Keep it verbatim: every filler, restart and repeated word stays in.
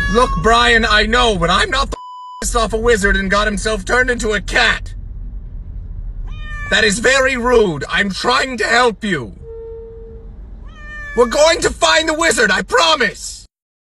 Look, Brian, I know, but I'm not the pissed off a wizard and got himself turned into a cat. That is very rude. I'm trying to help you. We're going to find the wizard, I promise.